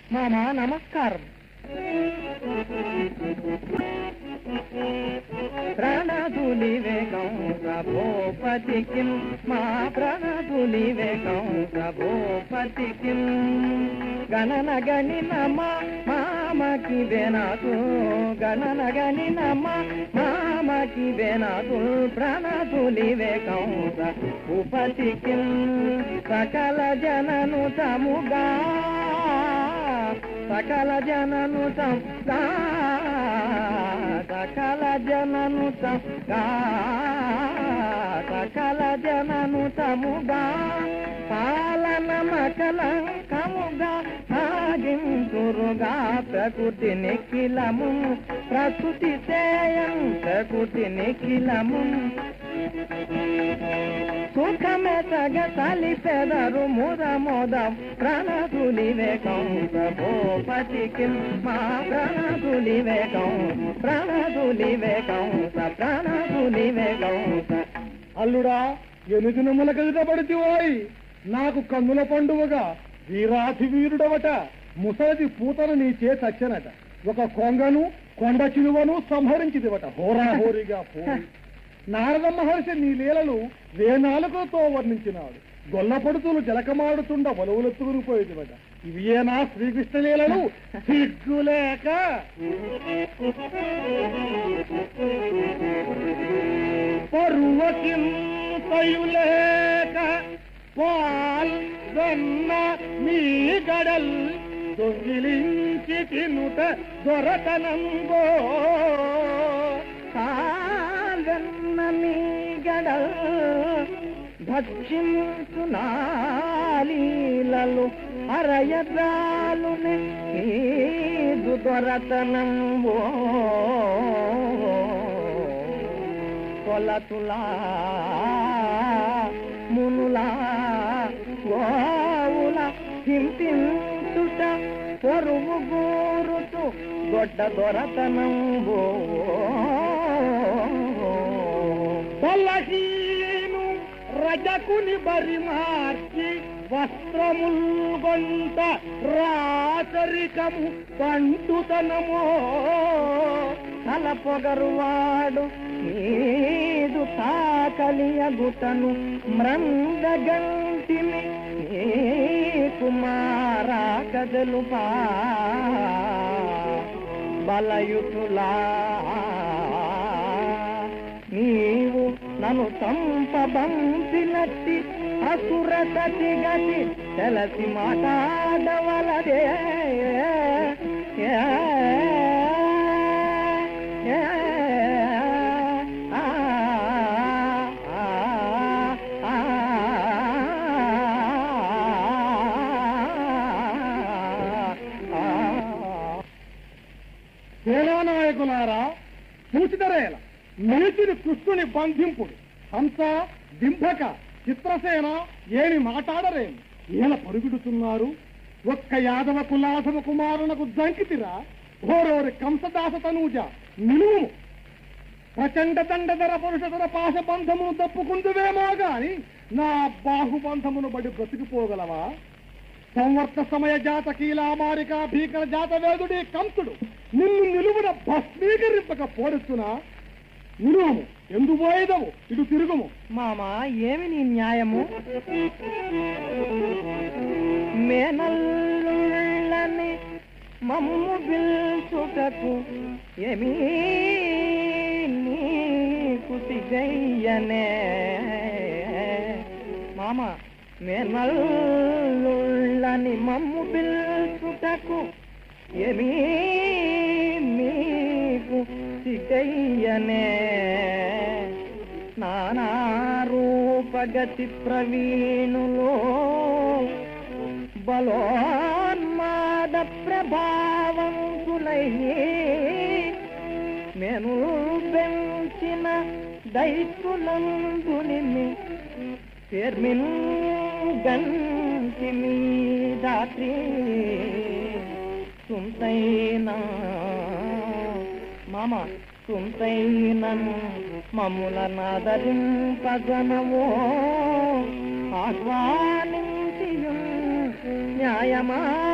మామా నమస్కారం. ప్రణతులివే కంసభూపతికిం మా ప్రణతులివే కంసభూపతికిం గణన గణిన మామకి వేనాదు గణన గణిన మామకి వేనాదు ప్రణతులివే కంసభూపతికిం సకల జనను తముగా సకల జనను తముగా సకల జనను సకల జనను తముగా పాలన మకలంకముగా సాగించురుగా ప్రకృతి నిఖిలము ప్రకృతి సేయం ప్రకృతి నిఖిలము సుఖమే తగ తలిపెదరు ముద మోద ప్రణతులివే కంసభూపతికిం మా ప్రణతులివే ప్రణతులివే కంస ప్రణతులివే కంస. అల్లుడా ఎన్ని దినముల కలితపడితివాయి నాకు కన్నుల పండువగా వీరాధి వీరుడవట ముసలిది పూతను నీ చే చచ్చనట ఒక కొంగను కొండ చిలువను సంహరించిదివట హోరాహోరీగా పోయి నారద మహర్షి నీ లీలలు వేనాలుకతో వర్ణించినాడు. గొల్లపడుతులు జలకమాడుతుండ బలువులెత్తుకుని పోయేదివట. ఇవియేనా శ్రీకృష్ణ లీలలు సిగ్గులేక పరువకిం పయులేక పాల్ వెన్న మీ గడల్ దొంగిలించి తినుట దొరతనంగో కాలన్న మీ గడల్ భక్షించు నాలీలలు అరయద్రాలునే నీదు దొరతనంబో కొలతులా మునులా గోవుల హింసించుట పొరుగు గోరుతూ దొడ్డ దొరతనంబో బలహీను రజకుని బరి మార్చి వస్త్రముల్గొంత రాచరికము పండుతనమో తల పొగరువాడు నీదు తాకలియగుటను మ్రందగంటిని నీ కుమారా కదలుపా బలయుతులా నీవు నన్ను చంపబంపినట్టి అసురతటి గతి తెలసి మాట్లాడవలదే సేనానాయకులారా పూచితరేల నీతిని కృష్ణుని బంధింపుడు హంస దింభక చిత్రసేన ఏమి మాట్లాడరేమి ఏల పరుగుడుతున్నారు ఒక్క యాదవ కులాసవ కుమారునకు దంకితిరా ఓరోరి కంసదాస తనూజ నిలువు ప్రచండ దండధర పురుషధర పాశబంధమును తప్పుకుందువేమో గాని నా బాహుబంధమును బడి బ్రతికిపోగలవా సంవర్త సమయ జాత కీలామారిక భీకర జాత వేదుడి కంసుడు నిన్ను నిలువున భస్మీకరింపక పోడుస్తున్నా నిలువము ఎందు పోయేదవు ఇటు తిరుగుము. మామా ఏమి నీ న్యాయము? మేనల్లుళ్ళని మమ్ము పిల్చుటకు ఏమీ నీకు సిగయ్యనే మామ మేనల్లుళ్ళని మమ్ము పిల్చుటకు ఏమీ మీకు సిగయ్యనే నానారూపగతి ప్రవీణులో బలోన్మాద ప్రభావంతులై మెను పెంచిన దైత్యులందుని పేర్మిన్ గంటి దాత్రి సుంతైనా మామ సుంతైనను మమ్ముల నాదరింపగనవో ఆహ్వానించియు న్యాయమా